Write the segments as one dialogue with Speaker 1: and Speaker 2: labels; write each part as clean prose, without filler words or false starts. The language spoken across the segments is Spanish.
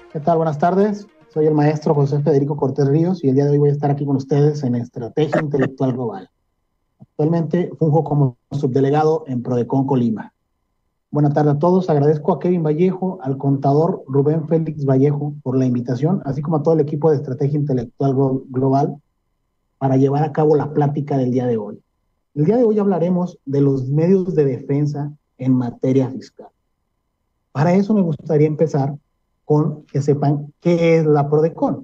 Speaker 1: ¿Qué tal? Buenas tardes. Soy el maestro José Federico Cortés Ríos y el día de hoy voy a estar aquí con ustedes en Estrategia Intelectual Global. Actualmente funjo como subdelegado en Prodecon Colima. Buenas tardes a todos. Agradezco a Kevin Vallejo, al contador Rubén Félix Vallejo por la invitación, así como a todo el equipo de Estrategia Intelectual Global para llevar a cabo la plática del día de hoy. El día de hoy hablaremos de los medios de defensa en materia fiscal. Para eso me gustaría empezar con que sepan qué es la Prodecon.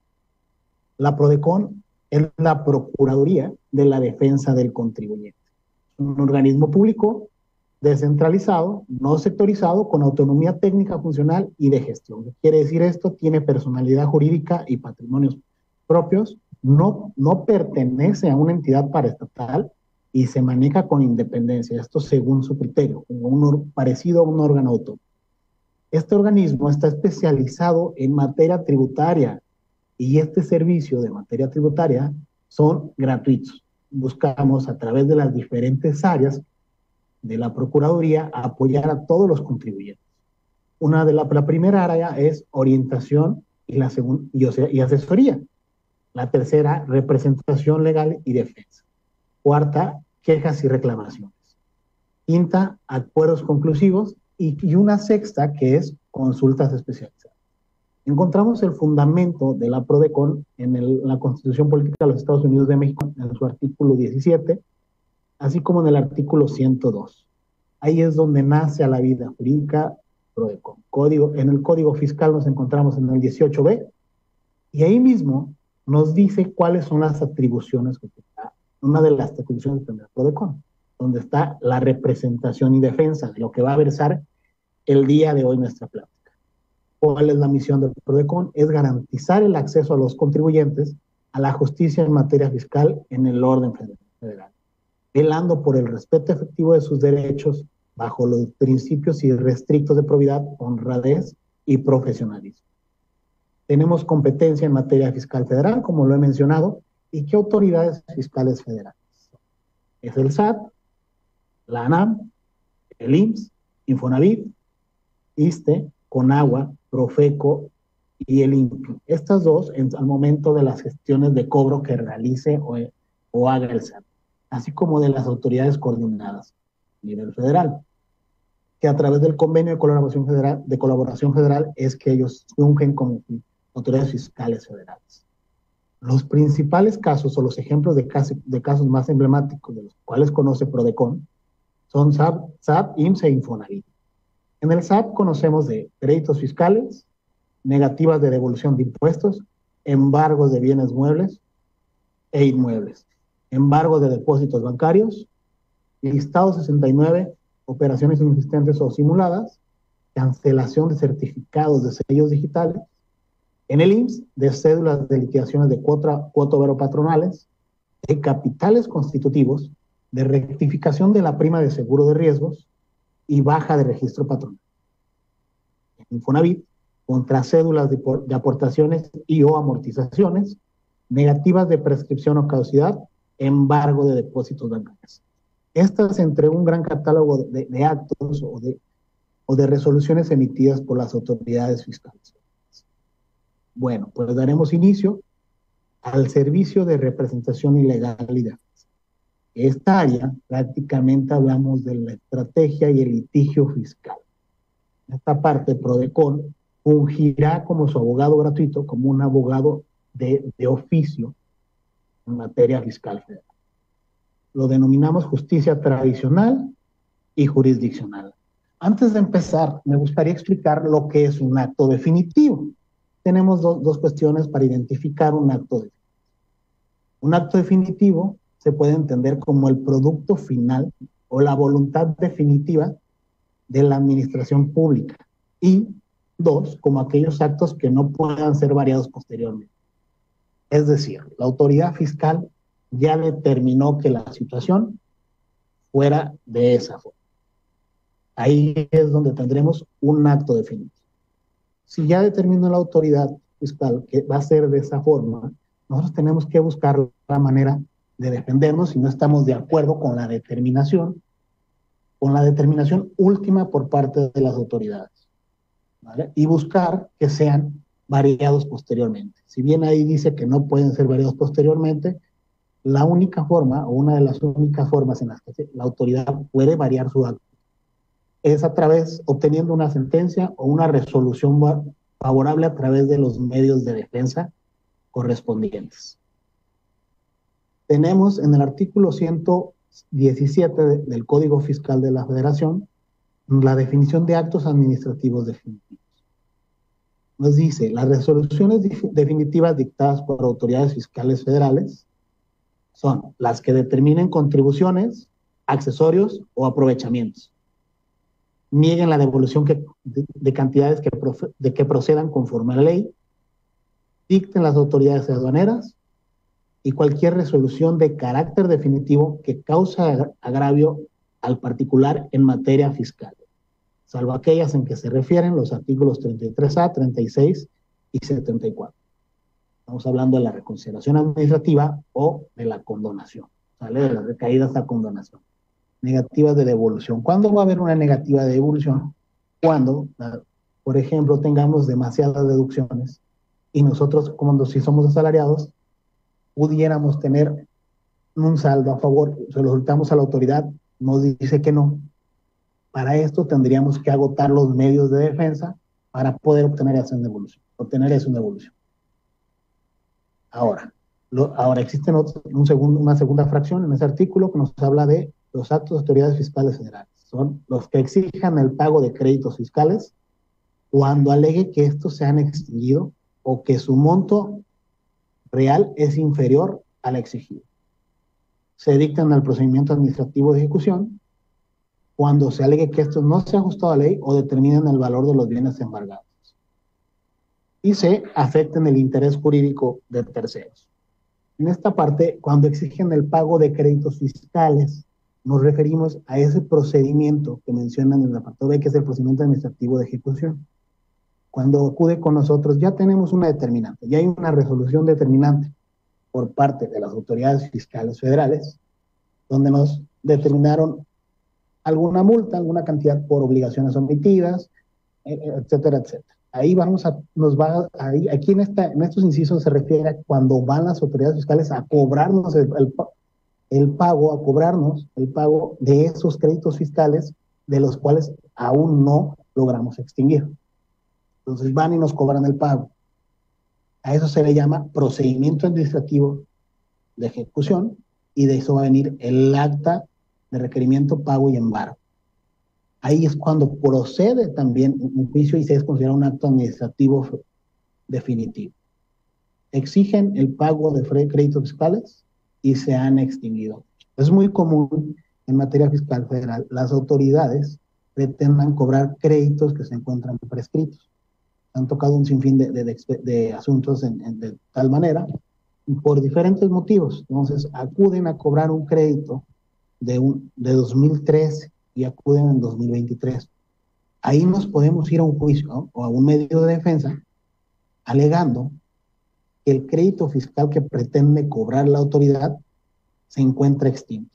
Speaker 1: La Prodecon es la Procuraduría de la Defensa del Contribuyente. Un organismo público descentralizado, no sectorizado, con autonomía técnica, funcional y de gestión. ¿Qué quiere decir esto? Tiene personalidad jurídica y patrimonios propios, no pertenece a una entidad paraestatal y se maneja con independencia, esto según su criterio, como parecido a un órgano autónomo. Este organismo está especializado en materia tributaria y este servicio de materia tributaria son gratuitos. Buscamos a través de las diferentes áreas de la Procuraduría apoyar a todos los contribuyentes. La primera área es orientación y la segunda y asesoría. La tercera, representación legal y defensa. Cuarta, quejas y reclamaciones. Quinta, acuerdos conclusivos y una sexta que es consultas especializadas. Encontramos el fundamento de la Prodecon en la Constitución Política de los Estados Unidos de México, en su artículo 17, así como en el artículo 102. Ahí es donde nace a la vida jurídica Prodecon. En el Código Fiscal nos encontramos en el 18b, y ahí mismo nos dice cuáles son las atribuciones que tendrá, una de las atribuciones que tendrá Prodecon, donde está la representación y defensa de lo que va a versar el día de hoy nuestra plática. ¿Cuál es la misión del Prodecon? Es garantizar el acceso a los contribuyentes a la justicia en materia fiscal en el orden federal, velando por el respeto efectivo de sus derechos bajo los principios irrestrictos de probidad, honradez y profesionalismo. Tenemos competencia en materia fiscal federal, como lo he mencionado, y ¿qué autoridades fiscales federales? Es el SAT, la ANAM, el IMSS, Infonavit, ISSSTE, CONAGUA, Profeco y el INPI. Estas dos al momento de las gestiones de cobro que realice o haga el SAT, así como de las autoridades coordinadas a nivel federal, que a través del convenio de colaboración federal es que ellos fungen como autoridades fiscales federales. Los principales casos o los ejemplos de casos más emblemáticos de los cuales conoce Prodecon son SAT, IMSS e Infonavit. En el SAT conocemos de créditos fiscales, negativas de devolución de impuestos, embargos de bienes muebles e inmuebles, embargo de depósitos bancarios, listado 69, operaciones inexistentes o simuladas, cancelación de certificados de sellos digitales, en el IMSS, de cédulas de liquidaciones de cuota obrero patronales, de capitales constitutivos, de rectificación de la prima de seguro de riesgos y baja de registro patronal. En Infonavit, contra cédulas de aportaciones y o amortizaciones, negativas de prescripción o caducidad, embargo de depósitos bancarios. Estas entre un gran catálogo de actos o de resoluciones emitidas por las autoridades fiscales. Bueno, pues daremos inicio al servicio de representación ilegal y defensa. Esta área prácticamente hablamos de la estrategia y el litigio fiscal. Esta parte, Prodecon, fungirá como su abogado gratuito, como un abogado de oficio en materia fiscal federal. Lo denominamos justicia tradicional y jurisdiccional. Antes de empezar, me gustaría explicar lo que es un acto definitivo. Tenemos dos cuestiones para identificar un acto definitivo. Un acto definitivo se puede entender como el producto final o la voluntad definitiva de la administración pública, y dos, como aquellos actos que no puedan ser variados posteriormente. Es decir, la autoridad fiscal ya determinó que la situación fuera de esa forma. Ahí es donde tendremos un acto definitivo. Si ya determinó la autoridad fiscal que va a ser de esa forma, nosotros tenemos que buscar la manera de defendernos si no estamos de acuerdo con la determinación última por parte de las autoridades. ¿vale? Y buscar que sean variados posteriormente. Si bien ahí dice que no pueden ser variados posteriormente, la única forma, o una de las únicas formas en las que la autoridad puede variar su acto, es a través, obteniendo una sentencia o una resolución favorable a través de los medios de defensa correspondientes. Tenemos en el artículo 117 del Código Fiscal de la Federación la definición de actos administrativos definitivos. Nos dice, las resoluciones definitivas dictadas por autoridades fiscales federales son las que determinen contribuciones, accesorios o aprovechamientos. Nieguen la devolución de cantidades que procedan conforme a la ley, dicten las autoridades aduaneras y cualquier resolución de carácter definitivo que causa agravio al particular en materia fiscal, salvo aquellas en que se refieren los artículos 33A, 36 y 74. Estamos hablando de la reconsideración administrativa o de la condonación, ¿sale? De las recaídas a condonación. Negativas de devolución. ¿Cuándo va a haber una negativa de devolución? Cuando, por ejemplo, tengamos demasiadas deducciones y nosotros, como si somos asalariados, pudiéramos tener un saldo a favor, se lo solicitamos a la autoridad, nos dice que no. Para esto tendríamos que agotar los medios de defensa para poder obtener eso en devolución. Ahora existe una segunda fracción en ese artículo que nos habla de los actos de autoridades fiscales federales. Son los que exijan el pago de créditos fiscales cuando alegue que estos se han extinguido o que su monto real es inferior al exigido. Se dictan al procedimiento administrativo de ejecución cuando se alegue que esto no se ha ajustado a ley o determinen el valor de los bienes embargados y se afecten el interés jurídico de terceros. En esta parte, cuando exigen el pago de créditos fiscales, nos referimos a ese procedimiento que mencionan en el apartado B, que es el procedimiento administrativo de ejecución. Cuando acude con nosotros, ya tenemos una determinante, ya hay una resolución determinante por parte de las autoridades fiscales federales, donde nos determinaron alguna multa, alguna cantidad por obligaciones omitidas, etcétera, etcétera. Ahí aquí en estos incisos se refiere a cuando van las autoridades fiscales a cobrarnos el pago de esos créditos fiscales de los cuales aún no logramos extinguir. Entonces van y nos cobran el pago. A eso se le llama procedimiento administrativo de ejecución y de eso va a venir el acta de requerimiento, pago y embargo. Ahí es cuando procede también un juicio y se es considerado un acto administrativo definitivo. Exigen el pago de créditos fiscales y se han extinguido. Es muy común en materia fiscal federal, las autoridades pretendan cobrar créditos que se encuentran prescritos. Han tocado un sinfín de asuntos de tal manera, por diferentes motivos. Entonces, acuden a cobrar un crédito de 2013 y acuden en 2023. Ahí nos podemos ir a un juicio, ¿no? O a un medio de defensa alegando que el crédito fiscal que pretende cobrar la autoridad se encuentra extinto.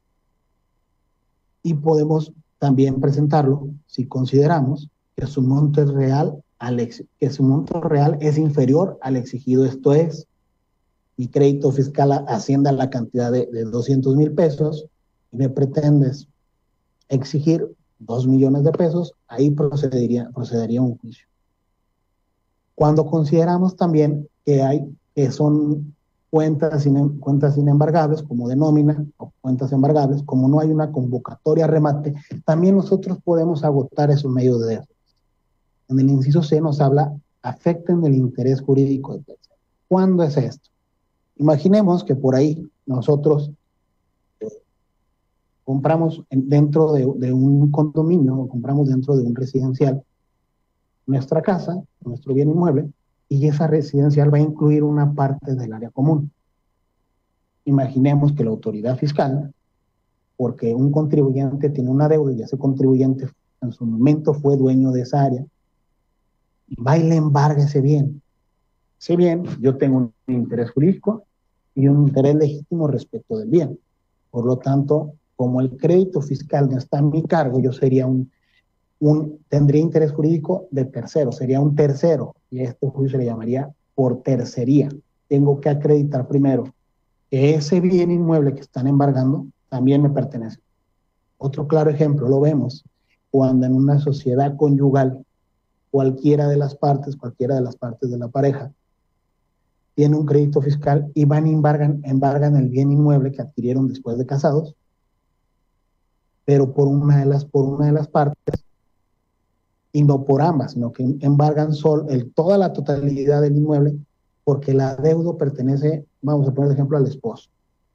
Speaker 1: Y podemos también presentarlo si consideramos que su monto es real, que su monto real es inferior al exigido. Esto es, mi crédito fiscal asciende a la cantidad de 200,000 pesos y me pretendes exigir 2 millones de pesos, ahí procedería un juicio. Cuando consideramos también que son cuentas inembargables, como de nómina, o cuentas embargables, como no hay una convocatoria remate, también nosotros podemos agotar esos medios de defensa. En el inciso C nos habla, afecten el interés jurídico del tercero. ¿Cuándo es esto? Imaginemos que por ahí nosotros compramos dentro de un condominio o compramos dentro de un residencial nuestra casa, nuestro bien inmueble, y esa residencial va a incluir una parte del área común. Imaginemos que la autoridad fiscal, porque un contribuyente tiene una deuda y ese contribuyente en su momento fue dueño de esa área, va y le embarga ese bien. Si bien yo tengo un interés jurídico y un interés legítimo respecto del bien. Por lo tanto, como el crédito fiscal no está a mi cargo, yo sería un tendría interés jurídico de tercero, sería un tercero, y a este juicio se le llamaría por tercería. Tengo que acreditar primero que ese bien inmueble que están embargando también me pertenece. Otro claro ejemplo lo vemos cuando en una sociedad conyugal cualquiera de las partes de la pareja tiene un crédito fiscal y van y embargan el bien inmueble que adquirieron después de casados, pero por una de las partes, y no por ambas, sino que embargan toda la totalidad del inmueble, porque el adeudo pertenece, vamos a poner de ejemplo, al esposo.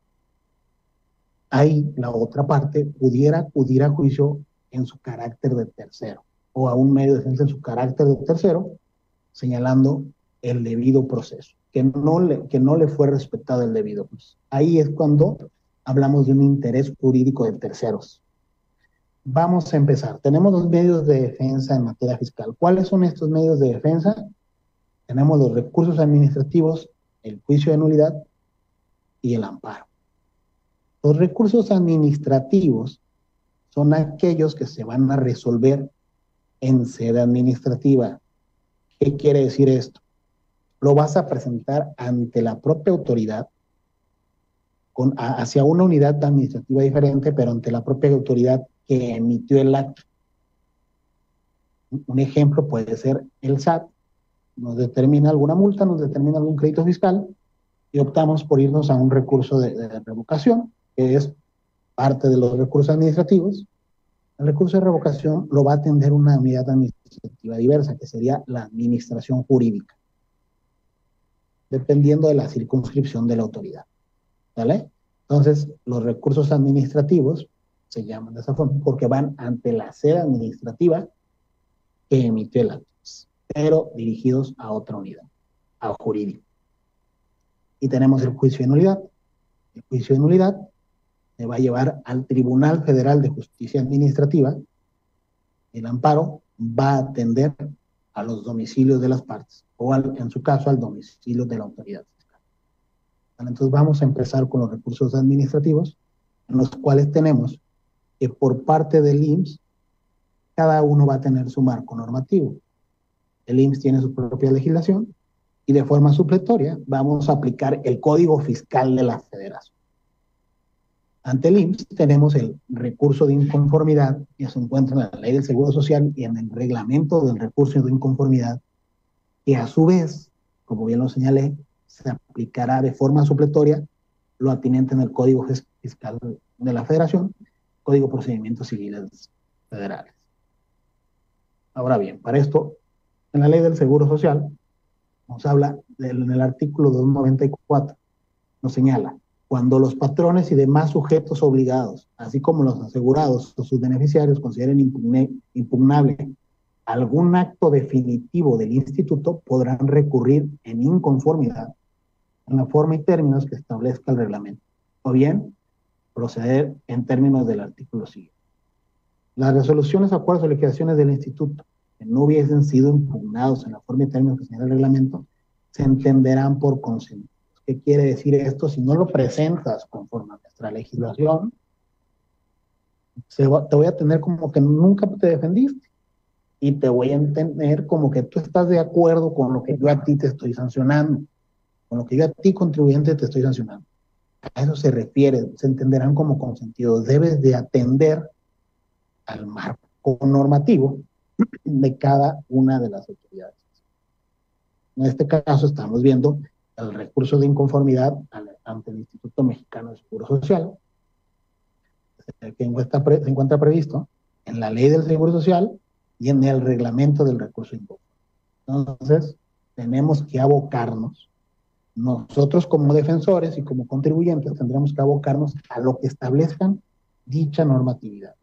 Speaker 1: Ahí la otra parte pudiera acudir a juicio en su carácter de tercero, o a un medio de defensa en su carácter de tercero, señalando el debido proceso, que no le fue respetado el debido proceso. Ahí es cuando hablamos de un interés jurídico de terceros. Vamos a empezar. Tenemos dos medios de defensa en materia fiscal. ¿Cuáles son estos medios de defensa? Tenemos los recursos administrativos, el juicio de nulidad y el amparo. Los recursos administrativos son aquellos que se van a resolver en sede administrativa. ¿Qué quiere decir esto? Lo vas a presentar ante la propia autoridad, hacia una unidad administrativa diferente, pero ante la propia autoridad que emitió el acto. Un ejemplo puede ser el SAT, nos determina alguna multa, nos determina algún crédito fiscal, y optamos por irnos a un recurso de revocación, que es parte de los recursos administrativos. El recurso de revocación lo va a atender una unidad administrativa diversa, que sería la administración jurídica, dependiendo de la circunscripción de la autoridad. ¿Vale? Entonces, los recursos administrativos se llaman de esa forma porque van ante la sede administrativa que emitió el acto, pero dirigidos a otra unidad, a jurídico. Y tenemos el juicio de nulidad. El juicio de nulidad se va a llevar al Tribunal Federal de Justicia Administrativa. El amparo va a atender a los domicilios de las partes, o en su caso al domicilio de la autoridad fiscal. Entonces vamos a empezar con los recursos administrativos, en los cuales tenemos que por parte del IMSS, cada uno va a tener su marco normativo. El IMSS tiene su propia legislación, y de forma supletoria vamos a aplicar el Código Fiscal de la Federación. Ante el IMSS tenemos el recurso de inconformidad, que se encuentra en la Ley del Seguro Social y en el reglamento del recurso de inconformidad, que a su vez, como bien lo señalé, se aplicará de forma supletoria lo atinente en el Código Fiscal de la Federación, Código de Procedimientos Civiles Federales. Ahora bien, para esto, en la Ley del Seguro Social, nos habla en el artículo 294, nos señala: cuando los patrones y demás sujetos obligados, así como los asegurados o sus beneficiarios, consideren impugnable algún acto definitivo del instituto, podrán recurrir en inconformidad en la forma y términos que establezca el reglamento, o bien proceder en términos del artículo siguiente. Las resoluciones, acuerdos o liquidaciones del instituto que no hubiesen sido impugnados en la forma y términos que señala el reglamento, se entenderán por consentidos. ¿Qué quiere decir esto? Si no lo presentas conforme a nuestra legislación, te voy a tener como que nunca te defendiste, y te voy a entender como que tú estás de acuerdo con lo que yo a ti te estoy sancionando, con lo que yo a ti, contribuyente, te estoy sancionando. A eso se refiere, se entenderán como consentidos. Debes de atender al marco normativo de cada una de las autoridades. En este caso estamos viendo el recurso de inconformidad ante el Instituto Mexicano de Seguro Social, que se encuentra previsto en la Ley del Seguro Social y en el reglamento del recurso de inconformidad. Entonces, tenemos que abocarnos, nosotros como defensores y como contribuyentes, tendremos que abocarnos a lo que establezcan dicha normatividad.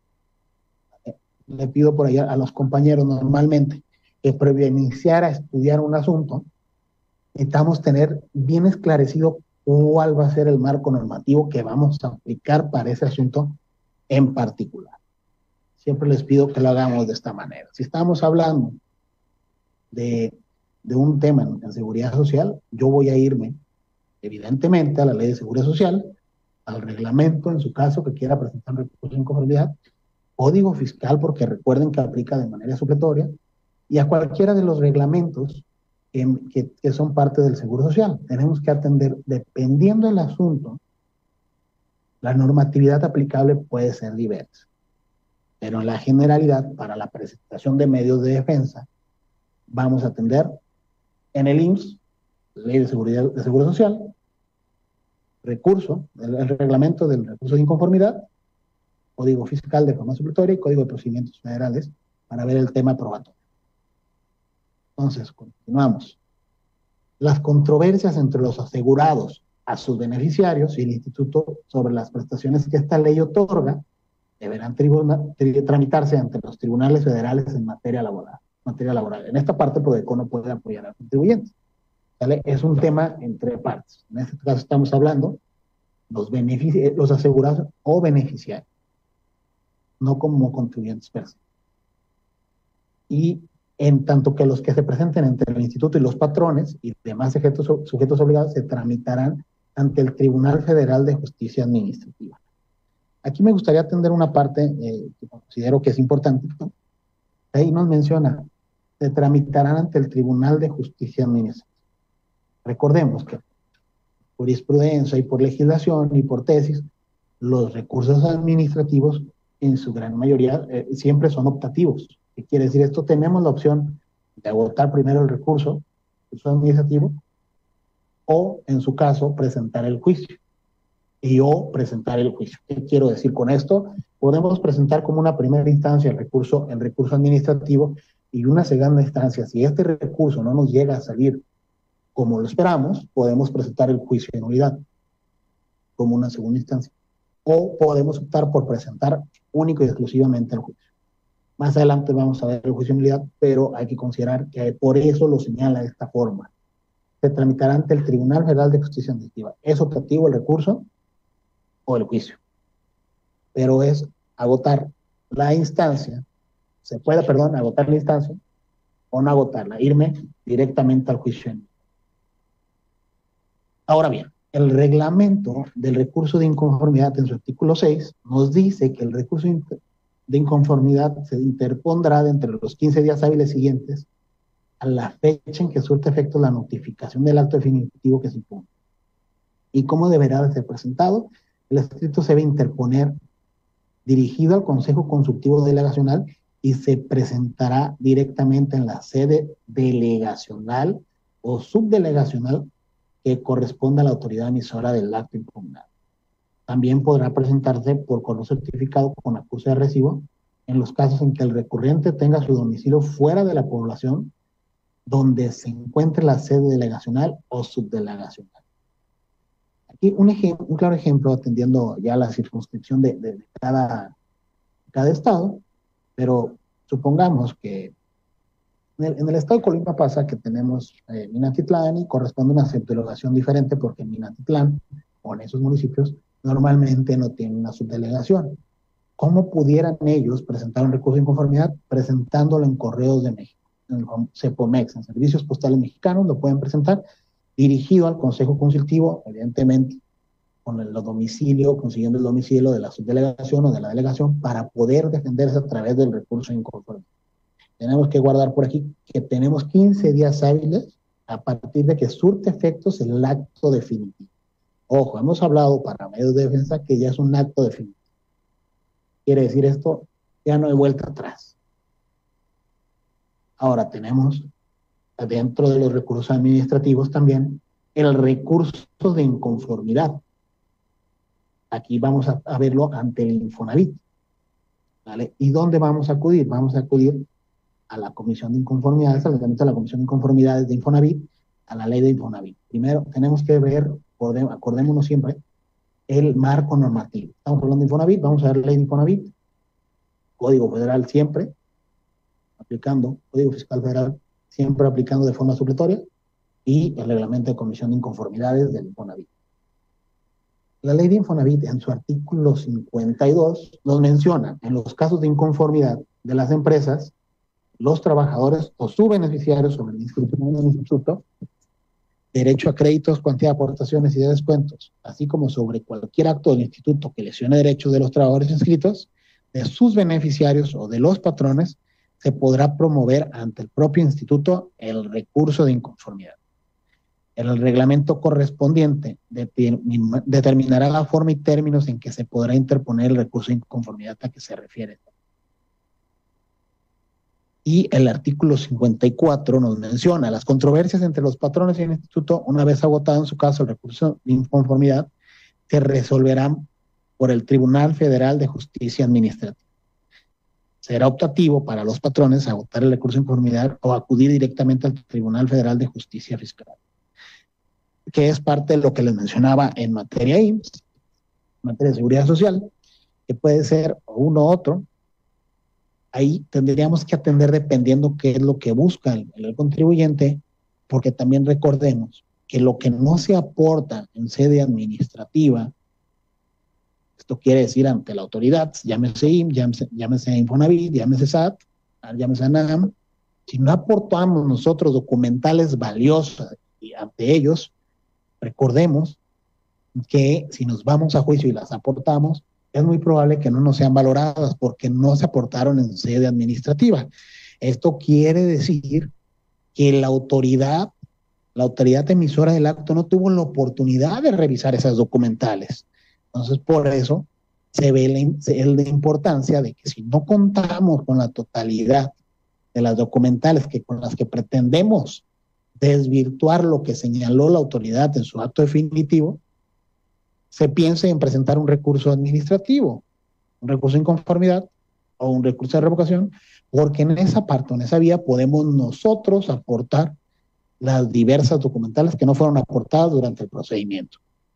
Speaker 1: Le pido por allá a los compañeros normalmente que previo a iniciar a estudiar un asunto, necesitamos tener bien esclarecido cuál va a ser el marco normativo que vamos a aplicar para ese asunto en particular. Siempre les pido que lo hagamos de esta manera. Si estamos hablando de un tema en seguridad social, yo voy a irme evidentemente a la Ley de Seguridad Social, al reglamento, en su caso, que quiera presentar un recurso de inconformidad, Código Fiscal, porque recuerden que aplica de manera supletoria, y a cualquiera de los reglamentos que son parte del Seguro Social. Tenemos que atender, dependiendo del asunto, la normatividad aplicable puede ser diversa, pero en la generalidad, para la presentación de medios de defensa, vamos a atender en el IMSS, Ley de Seguro Social, recurso, el reglamento del recurso de inconformidad, Código Fiscal de forma supletoria y Código de Procedimientos Federales para ver el tema probatorio. Entonces, continuamos. Las controversias entre los asegurados a sus beneficiarios y el instituto sobre las prestaciones que esta ley otorga deberán tramitarse ante los tribunales federales en materia laboral. En esta parte, PRODECON no puede apoyar al contribuyente. ¿Vale? Es un tema entre partes. En este caso estamos hablando los asegurados o beneficiarios, no como contribuyentes per se. Y en tanto que los que se presenten entre el instituto y los patrones y demás sujetos obligados se tramitarán ante el Tribunal Federal de Justicia Administrativa. Aquí me gustaría atender una parte que considero que es importante, ¿no? Ahí nos menciona, se tramitarán ante el Tribunal de Justicia Administrativa. Recordemos que por jurisprudencia y por legislación y por tesis, los recursos administrativos en su gran mayoría siempre son optativos. ¿Qué quiere decir esto? Tenemos la opción de agotar primero el recurso administrativo o, en su caso, presentar el juicio. Presentar el juicio. ¿Qué quiero decir con esto? Podemos presentar como una primera instancia el recurso administrativo y una segunda instancia. Si este recurso no nos llega a salir como lo esperamos, podemos presentar el juicio de nulidad como una segunda instancia. O podemos optar por presentar único y exclusivamente el juicio. Más adelante vamos a ver el juicio de nulidad, pero hay que considerar que por eso lo señala de esta forma. Se tramitará ante el Tribunal Federal de Justicia Administrativa. ¿Es optativo el recurso o el juicio? Pero es agotar la instancia, agotar la instancia o no agotarla, irme directamente al juicio. Ahora bien, el reglamento del recurso de inconformidad en su artículo 6 nos dice que el recurso de inconformidad se interpondrá de entre los 15 días hábiles siguientes a la fecha en que surte efecto la notificación del acto definitivo que se impone. ¿Y cómo deberá de ser presentado? El escrito se debe interponer dirigido al Consejo Consultivo Delegacional y se presentará directamente en la sede delegacional o subdelegacional que corresponda a la autoridad emisora del acto impugnado. También podrá presentarse por correo certificado con acuse de recibo en los casos en que el recurrente tenga su domicilio fuera de la población donde se encuentre la sede delegacional o subdelegacional. Aquí un claro ejemplo, atendiendo ya la circunscripción de cada estado, pero supongamos que en el estado de Colima pasa que tenemos Minatitlán y corresponde a una subdelegación diferente porque Minatitlán, o en esos municipios, normalmente no tienen una subdelegación. ¿Cómo pudieran ellos presentar un recurso de inconformidad? Presentándolo en Correos de México, en el CEPOMEX, en Servicios Postales Mexicanos, lo pueden presentar dirigido al Consejo Consultivo, evidentemente, con el domicilio, consiguiendo el domicilio de la subdelegación o de la delegación para poder defenderse a través del recurso de inconformidad. Tenemos que guardar por aquí que tenemos 15 días hábiles a partir de que surte efectos el acto definitivo. Ojo, hemos hablado para medios de defensa que ya es un acto definitivo. Quiere decir esto, ya no hay vuelta atrás. Ahora tenemos dentro de los recursos administrativos también el recurso de inconformidad. Aquí vamos a verlo ante el Infonavit, ¿vale? ¿Y dónde vamos a acudir? Vamos a acudir a la Comisión de Inconformidades, al reglamento de la Comisión de Inconformidades de Infonavit, a la ley de Infonavit. Primero, tenemos que ver, acordémonos siempre, el marco normativo. Estamos hablando de Infonavit, vamos a ver la ley de Infonavit, Código Federal siempre, aplicando, Código Fiscal Federal siempre aplicando de forma supletoria, y el reglamento de Comisión de Inconformidades del Infonavit. La ley de Infonavit, en su artículo 52, nos menciona, en los casos de inconformidad de las empresas, los trabajadores o sus beneficiarios sobre el instituto, derecho a créditos, cuantía de aportaciones y de descuentos, así como sobre cualquier acto del instituto que lesione derechos de los trabajadores inscritos, de sus beneficiarios o de los patrones, se podrá promover ante el propio instituto el recurso de inconformidad. El reglamento correspondiente determinará la forma y términos en que se podrá interponer el recurso de inconformidad a que se refiere. Y el artículo 54 nos menciona las controversias entre los patrones y el instituto, una vez agotado en su caso el recurso de inconformidad, se resolverán por el Tribunal Federal de Justicia Administrativa. Será optativo para los patrones agotar el recurso de inconformidad o acudir directamente al Tribunal Federal de Justicia Fiscal, que es parte de lo que les mencionaba en materia IMSS, en materia de seguridad social, que puede ser uno u otro. Ahí tendríamos que atender dependiendo qué es lo que busca el contribuyente, porque también recordemos que lo que no se aporta en sede administrativa, esto quiere decir ante la autoridad, llámese IMSS, llámese Infonavit, llámese SAT, llámese ANAM, si no aportamos nosotros documentales valiosos ante ellos, recordemos que si nos vamos a juicio y las aportamos, es muy probable que no nos sean valoradas porque no se aportaron en sede administrativa. Esto quiere decir que la autoridad emisora del acto no tuvo la oportunidad de revisar esas documentales. Entonces, por eso se ve la importancia de que si no contamos con la totalidad de las documentales con las que pretendemos desvirtuar lo que señaló la autoridad en su acto definitivo, se piense en presentar un recurso administrativo, un recurso de inconformidad o un recurso de revocación, porque en esa parte, en esa vía, podemos nosotros aportar las diversas documentales que no fueron aportadas durante el procedimiento.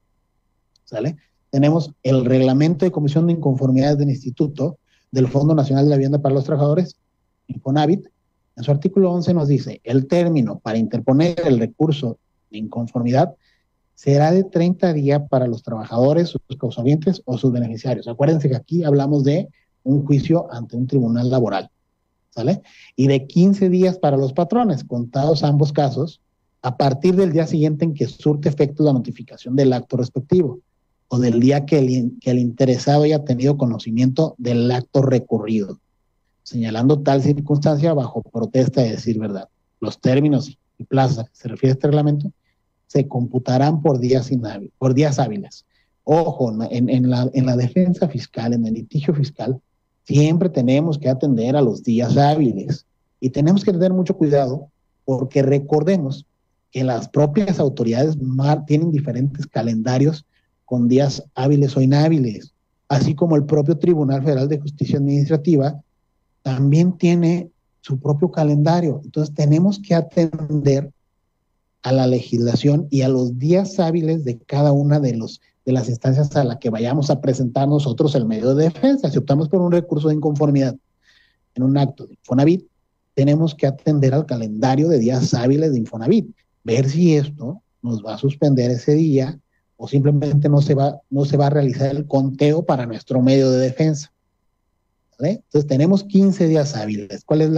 Speaker 1: ¿Sale? Tenemos el reglamento de comisión de inconformidades del Instituto del Fondo Nacional de la Vivienda para los Trabajadores, Infonavit. En su artículo 11 nos dice, el término para interponer el recurso de inconformidad será de 30 días para los trabajadores, sus causalientes o sus beneficiarios. Acuérdense que aquí hablamos de un juicio ante un tribunal laboral, ¿sale? Y de 15 días para los patrones, contados ambos casos, a partir del día siguiente en que surte efecto la notificación del acto respectivo, o del día que el interesado haya tenido conocimiento del acto recurrido, señalando tal circunstancia bajo protesta de decir verdad. Los términos y plazos a que se refiere este reglamento se computarán por días hábiles. Ojo, en la defensa fiscal, en el litigio fiscal, siempre tenemos que atender a los días hábiles y tenemos que tener mucho cuidado porque recordemos que las propias autoridades tienen diferentes calendarios con días hábiles o inhábiles, así como el propio Tribunal Federal de Justicia Administrativa también tiene su propio calendario. Entonces tenemos que atender a la legislación y a los días hábiles de cada una de las instancias a la que vayamos a presentar nosotros el medio de defensa. Si optamos por un recurso de inconformidad en un acto de Infonavit, tenemos que atender al calendario de días hábiles de Infonavit, ver si esto nos va a suspender ese día o simplemente no se va a realizar el conteo para nuestro medio de defensa. ¿Vale? Entonces tenemos 15 días hábiles. ¿Cuál es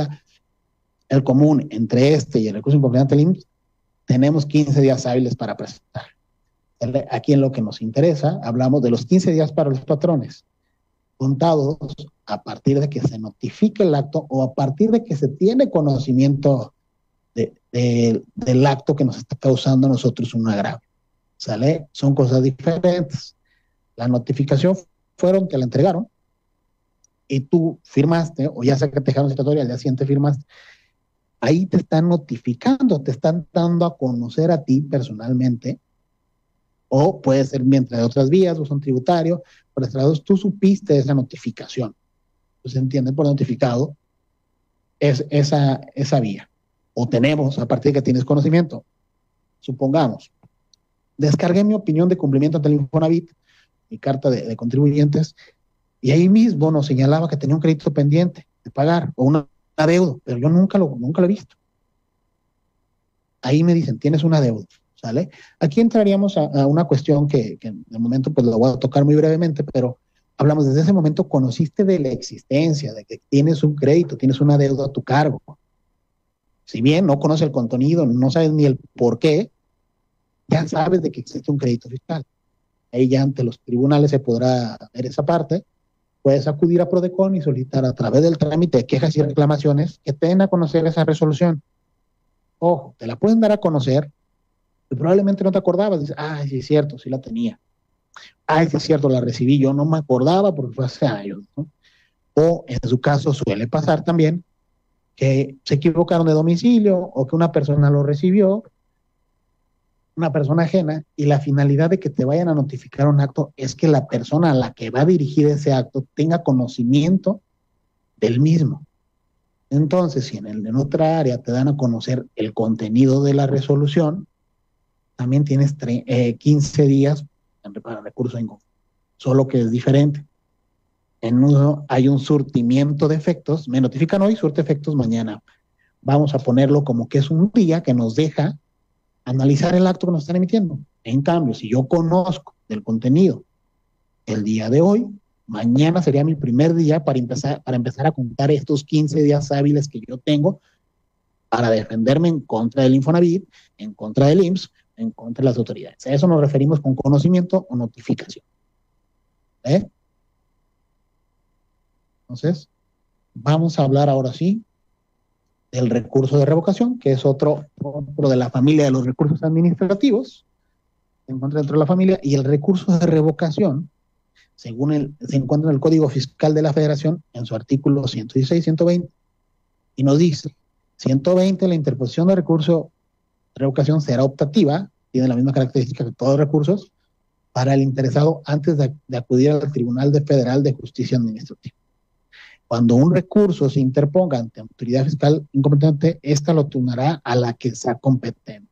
Speaker 1: el común entre este y el recurso de inconformidad del IMSS? Tenemos 15 días hábiles para presentar. Aquí en lo que nos interesa, hablamos de los 15 días para los patrones, contados a partir de que se notifique el acto o a partir de que se tiene conocimiento del acto que nos está causando a nosotros un agravio. ¿Sale? Son cosas diferentes. La notificación fueron que la entregaron y tú firmaste, o ya sea que te dejaron citatoria, al día siguiente firmaste. Ahí te están notificando, te están dando a conocer a ti personalmente, o puede ser mientras de otras vías, o son tributarios, por estados, tú supiste esa notificación. Pues se entiende por notificado es esa vía. O tenemos, a partir de que tienes conocimiento, supongamos, descargué mi opinión de cumplimiento ante el Infonavit, mi carta de contribuyentes, y ahí mismo nos señalaba que tenía un crédito pendiente de pagar, o una deuda, pero yo nunca lo he visto. Ahí me dicen, tienes una deuda, ¿sale? Aquí entraríamos a una cuestión que de momento pues lo voy a tocar muy brevemente, pero hablamos desde ese momento, conociste de la existencia, de que tienes un crédito, tienes una deuda a tu cargo. Si bien no conoces el contenido, no sabes ni el por qué, ya sabes de que existe un crédito fiscal. Ahí ya ante los tribunales se podrá ver esa parte, puedes acudir a Prodecon y solicitar a través del trámite de quejas y reclamaciones que te den a conocer esa resolución. Ojo, te la pueden dar a conocer y probablemente no te acordabas. Dices, ay, sí es cierto, sí la tenía. Ay, sí es cierto, la recibí, yo no me acordaba porque fue hace años, ¿no? O en su caso suele pasar también que se equivocaron de domicilio o que una persona lo recibió, una persona ajena, y la finalidad de que te vayan a notificar un acto es que la persona a la que va a dirigir ese acto tenga conocimiento del mismo. Entonces, si en otra área te dan a conocer el contenido de la resolución, también tienes 15 días para recurso de inconformidad, solo que es diferente. En uno hay un surtimiento de efectos, me notifican hoy, surte efectos mañana. Vamos a ponerlo como que es un día que nos deja analizar el acto que nos están emitiendo. En cambio, si yo conozco del contenido el día de hoy, mañana sería mi primer día para empezar a contar estos 15 días hábiles que yo tengo para defenderme en contra del Infonavit, en contra del IMSS, en contra de las autoridades. A eso nos referimos con conocimiento o notificación. ¿Eh? Entonces, vamos a hablar ahora sí del recurso de revocación, que es otro de la familia de los recursos administrativos, se encuentra dentro de la familia, y el recurso de revocación, según se encuentra en el Código Fiscal de la Federación, en su artículo 116, 120, y nos dice, 120, la interposición de recurso de revocación será optativa, tiene la misma característica que todos los recursos, para el interesado antes de acudir al Tribunal Federal de Justicia Administrativa. Cuando un recurso se interponga ante autoridad fiscal incompetente, esta lo turnará a la que sea competente.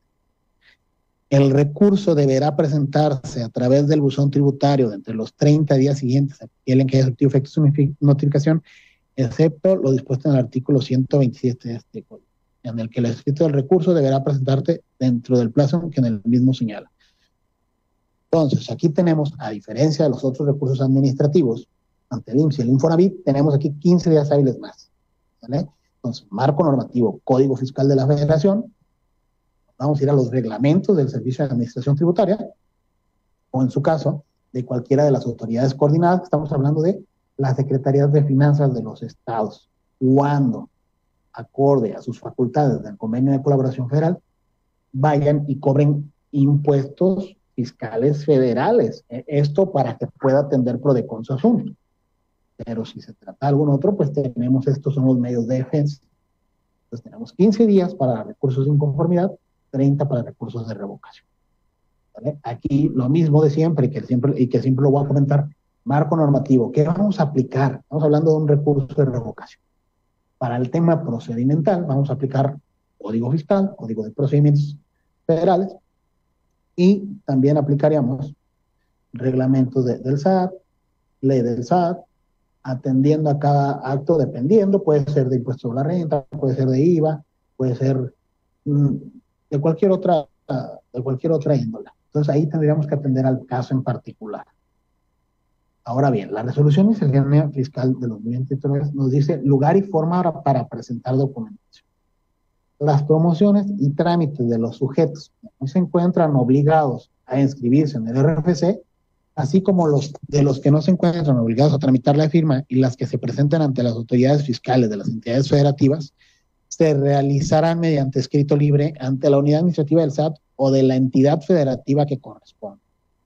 Speaker 1: El recurso deberá presentarse a través del buzón tributario de entre los 30 días siguientes a aquel en que haya surtido efecto su notificación, excepto lo dispuesto en el artículo 127 de este código, en el que el escrito del recurso deberá presentarte dentro del plazo que en el mismo señala. Entonces, aquí tenemos, a diferencia de los otros recursos administrativos, ante el IMSS y el Infonavit, tenemos aquí 15 días hábiles más. ¿Vale? Entonces, marco normativo, Código Fiscal de la Federación, vamos a ir a los reglamentos del Servicio de Administración Tributaria, o en su caso, de cualquiera de las autoridades coordinadas, estamos hablando de las Secretarías de Finanzas de los estados, cuando, acorde a sus facultades del Convenio de Colaboración Federal, vayan y cobren impuestos fiscales federales. Esto para que pueda atender Prodecon su asunto. Pero si se trata de algún otro, pues tenemos, estos son los medios de defensa. Entonces tenemos 15 días para recursos de inconformidad, 30 para recursos de revocación. ¿Vale? Aquí lo mismo de siempre, y que siempre lo voy a comentar, marco normativo, ¿qué vamos a aplicar? Estamos hablando de un recurso de revocación. Para el tema procedimental, vamos a aplicar Código Fiscal, Código de Procedimientos Federales, y también aplicaríamos reglamentos del SAT, ley del SAT, atendiendo a cada acto, dependiendo, puede ser de impuesto sobre la renta, puede ser de IVA, puede ser de cualquier otra índole. Entonces ahí tendríamos que atender al caso en particular. Ahora bien, la resolución miscelánea fiscal de los 2023 nos dice lugar y forma para presentar documentación. Las promociones y trámites de los sujetos que no se encuentran obligados a inscribirse en el RFC, así como los que no se encuentran obligados a tramitar la firma y las que se presenten ante las autoridades fiscales de las entidades federativas, se realizarán mediante escrito libre ante la unidad administrativa del SAT o de la entidad federativa que corresponda.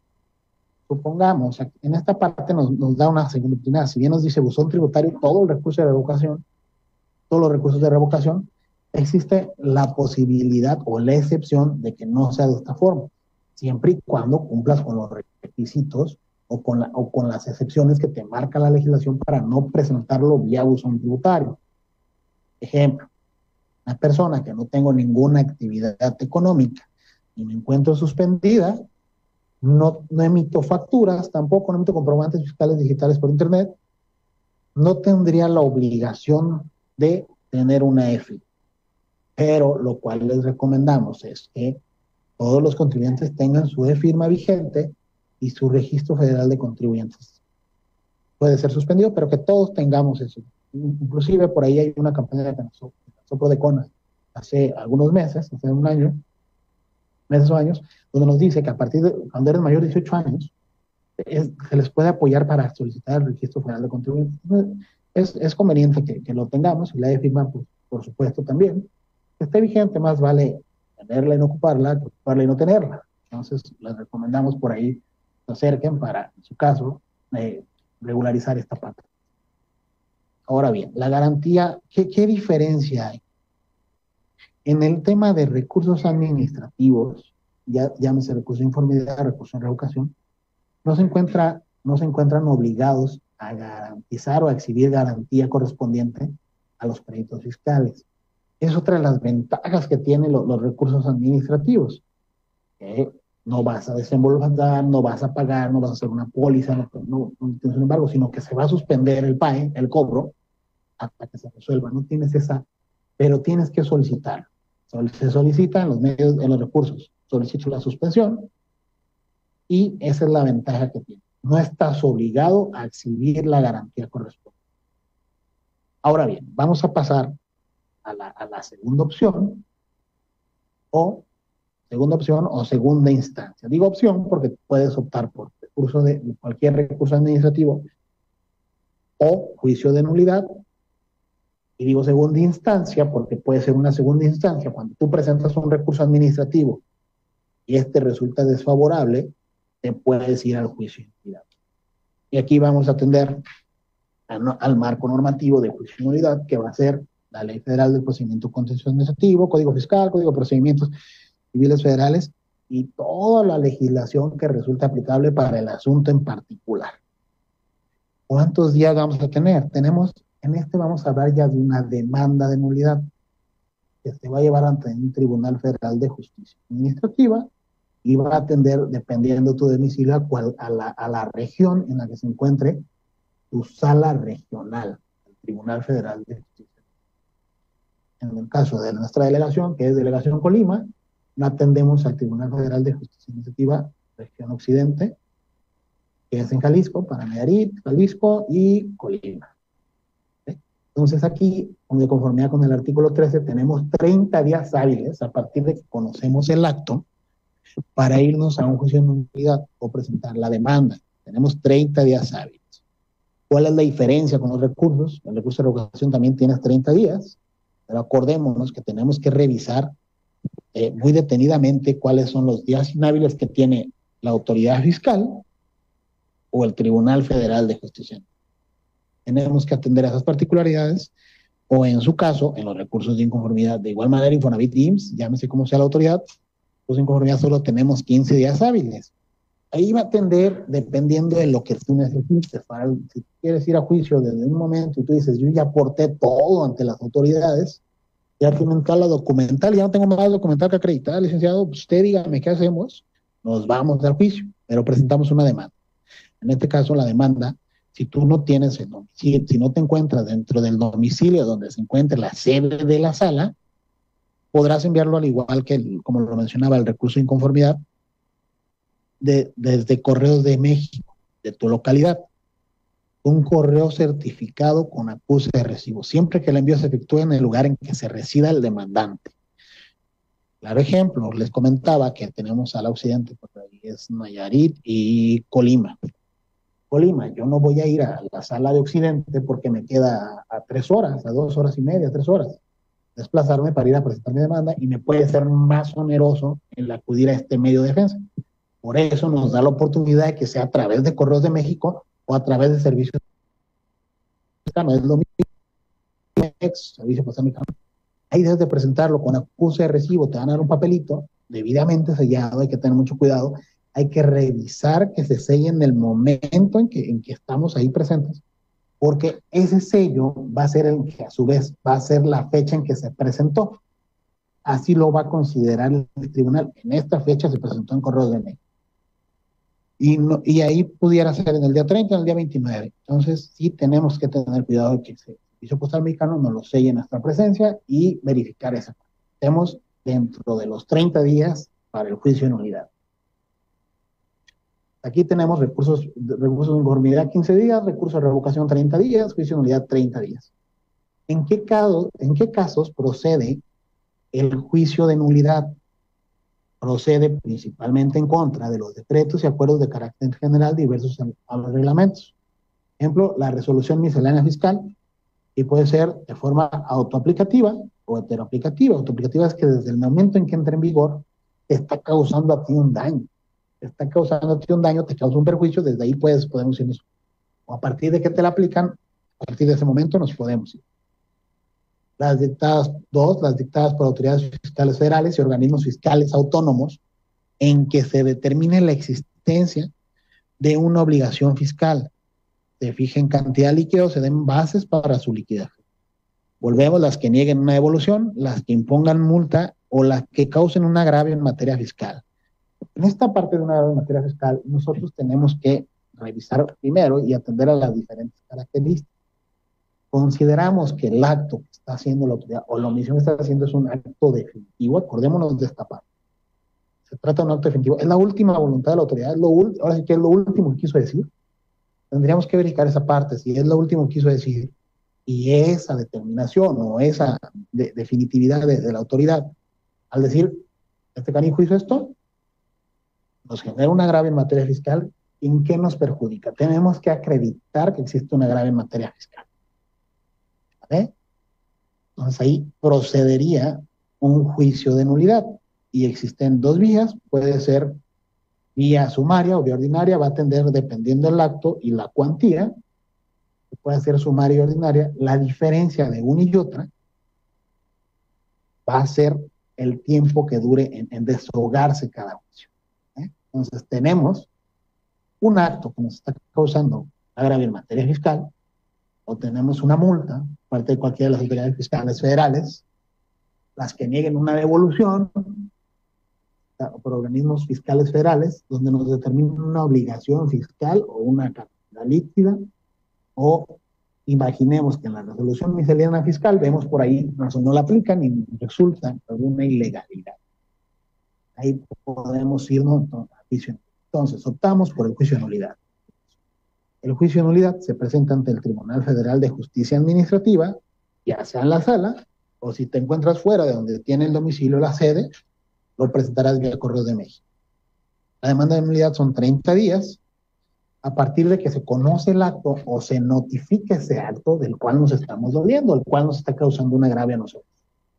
Speaker 1: Supongamos, en esta parte nos da una segunda oportunidad, si bien nos dice buzón tributario, todo el recurso de revocación, todos los recursos de revocación, existe la posibilidad o la excepción de que no sea de esta forma, siempre y cuando cumplas con los requisitos o con las excepciones que te marca la legislación para no presentarlo vía buzón tributario. Ejemplo, una persona que no tengo ninguna actividad económica y me encuentro suspendida, no emito facturas, tampoco no emito comprobantes fiscales digitales por internet, no tendría la obligación de tener una EFI. Pero lo cual les recomendamos es que todos los contribuyentes tengan su e-firma vigente y su registro federal de contribuyentes. Puede ser suspendido, pero que todos tengamos eso. Inclusive por ahí hay una campaña que lanzó Prodecon hace algunos meses, hace un año, meses o años, donde nos dice que a partir de cuando eres mayor de 18 años, se les puede apoyar para solicitar el registro federal de contribuyentes. Es conveniente que lo tengamos, y la de firma, pues, por supuesto, también. Que esté vigente, más vale tenerla y no ocuparla que ocuparla y no tenerla. Entonces, les recomendamos por ahí se acerquen para, en su caso, regularizar esta parte. Ahora bien, la garantía, ¿qué diferencia hay? En el tema de recursos administrativos, ya llámese recurso de informalidad, recurso de revocación, no se encuentran obligados a garantizar o a exhibir garantía correspondiente a los créditos fiscales. Es otra de las ventajas que tienen los recursos administrativos. No vas a desembolsar, no vas a pagar, no vas a hacer una póliza, sin embargo, sino que se va a suspender el PAE, el cobro, hasta que se resuelva. No tienes esa, pero tienes que solicitar. Se solicita en los medios, en los recursos, solicito la suspensión, y esa es la ventaja que tiene. No estás obligado a exhibir la garantía correspondiente. Ahora bien, vamos a pasar a la segunda opción, o segunda instancia. Digo opción porque puedes optar por recurso de cualquier recurso administrativo o juicio de nulidad. Y digo segunda instancia porque puede ser una segunda instancia. Cuando tú presentas un recurso administrativo y este resulta desfavorable, te puedes ir al juicio de nulidad. Y aquí vamos a atender al marco normativo de juicio de nulidad, que va a ser la Ley Federal del Procedimiento Contencioso Administrativo, Código Fiscal, Código de Procedimientos Civiles Federales y toda la legislación que resulta aplicable para el asunto en particular. ¿Cuántos días vamos a tener? Vamos a hablar ya de una demanda de nulidad que se va a llevar ante un Tribunal Federal de Justicia Administrativa y va a atender, dependiendo tu domicilio, a la región en la que se encuentre tu sala regional, el Tribunal Federal de Justicia. En el caso de nuestra delegación, que es Delegación Colima, la atendemos al Tribunal Federal de Justicia Administrativa, Región Occidente, que es en Jalisco, para Nayarit, Jalisco y Colima. Entonces aquí, de conformidad con el artículo 13, tenemos 30 días hábiles a partir de que conocemos el acto para irnos a un juicio de nulidad o presentar la demanda. Tenemos 30 días hábiles. ¿Cuál es la diferencia con los recursos? El recurso de revocación también tienes 30 días, pero acordémonos que tenemos que revisar muy detenidamente cuáles son los días inhábiles que tiene la autoridad fiscal o el Tribunal Federal de Justicia. Tenemos que atender a esas particularidades, o en su caso, en los recursos de inconformidad, de igual manera, Infonavit IMSS, llámese como sea la autoridad, pues en inconformidad solo tenemos 15 días hábiles. Ahí va a atender dependiendo de lo que tú necesites. Si quieres ir a juicio desde un momento y tú dices, yo ya aporté todo ante las autoridades, ya tienen toda la documental, ya no tengo más documental que acreditar, licenciado, pues usted dígame qué hacemos, nos vamos al juicio, pero presentamos una demanda. En este caso, la demanda, si tú no tienes el domicilio, si no te encuentras dentro del domicilio donde se encuentre la sede de la sala, podrás enviarlo al igual que, como lo mencionaba, el recurso de inconformidad, desde Correos de México, de tu localidad. Un correo certificado con acuse de recibo, siempre que el envío se efectúe en el lugar en que se resida el demandante. Claro ejemplo, les comentaba que tenemos al occidente, porque ahí es Nayarit y Colima. Colima, yo no voy a ir a la sala de occidente porque me queda a 3 horas, a 2 horas y media, 3 horas, desplazarme para ir a presentar mi demanda, y me puede ser más oneroso el acudir a este medio de defensa. Por eso nos da la oportunidad de que sea a través de Correos de México o a través de servicios. No es lo mismo, servicio postal mexicano. Ahí debes de presentarlo con acuse de recibo, te van a dar un papelito debidamente sellado, hay que tener mucho cuidado, hay que revisar que se selle en el momento en que estamos ahí presentes, porque ese sello va a ser el que a su vez va a ser la fecha en que se presentó. Así lo va a considerar el tribunal. En esta fecha se presentó en Correos de México. Y ahí pudiera ser en el día 30, en el día 29. Entonces, sí tenemos que tener cuidado de que el Servicio Postal Mexicano nos lo selle en nuestra presencia y verificar esa parte. Estemos dentro de los 30 días para el juicio de nulidad. Aquí tenemos recursos de inconformidad 15 días, recurso de revocación 30 días, juicio de nulidad 30 días. ¿En qué casos procede el juicio de nulidad? procede principalmente en contra de los decretos y acuerdos de carácter general diversos a los reglamentos. Ejemplo, la resolución miscelánea fiscal, y puede ser de forma autoaplicativa o heteroaplicativa. Autoaplicativa es que desde el momento en que entra en vigor, te está causando a ti un daño. Te está causando a ti un daño, te causa un perjuicio, desde ahí podemos irnos. O a partir de que te la aplican, a partir de ese momento nos podemos ir. Las dictadas por autoridades fiscales federales y organismos fiscales autónomos, en que se determine la existencia de una obligación fiscal, se fijen cantidad líquida o se den bases para su liquidación. Volvemos, las que nieguen una devolución, las que impongan multa o las que causen un agravio en materia fiscal. En esta parte de un agravio en materia fiscal, nosotros tenemos que revisar primero y atender a las diferentes características. Consideramos que el acto que está haciendo la autoridad o la omisión que está haciendo es un acto definitivo, acordémonos de esta parte. Se trata de un acto definitivo, es la última voluntad de la autoridad, ahora sí que es lo último que quiso decir. Tendríamos que verificar esa parte, si es lo último que quiso decir, y esa determinación o esa definitividad de la autoridad, al decir, este canijo hizo esto, nos genera un agravio en materia fiscal. ¿En qué nos perjudica? Tenemos que acreditar que existe un agravio en materia fiscal. ¿Vale? Entonces ahí procedería un juicio de nulidad, y existen dos vías, puede ser vía sumaria o vía ordinaria, va a atender dependiendo del acto y la cuantía, puede ser sumaria y ordinaria. La diferencia de una y otra va a ser el tiempo que dure en desahogarse cada juicio. Entonces tenemos un acto que nos está causando agravio en materia fiscal, o tenemos una multa, parte de cualquiera de las autoridades fiscales federales, las que nieguen una devolución, por organismos fiscales federales, donde nos determinen una obligación fiscal o una cantidad líquida, o imaginemos que en la resolución miscelánea fiscal vemos por ahí no la aplican y resulta alguna ilegalidad. Ahí podemos irnos a juicio. Entonces, optamos por el juicio de nulidad. El juicio de nulidad se presenta ante el Tribunal Federal de Justicia Administrativa, ya sea en la sala, o si te encuentras fuera de donde tiene el domicilio la sede, lo presentarás vía Correos de México. La demanda de nulidad son 30 días, a partir de que se conoce el acto o se notifique ese acto del cual nos estamos doliendo, el cual nos está causando un agravio a nosotros,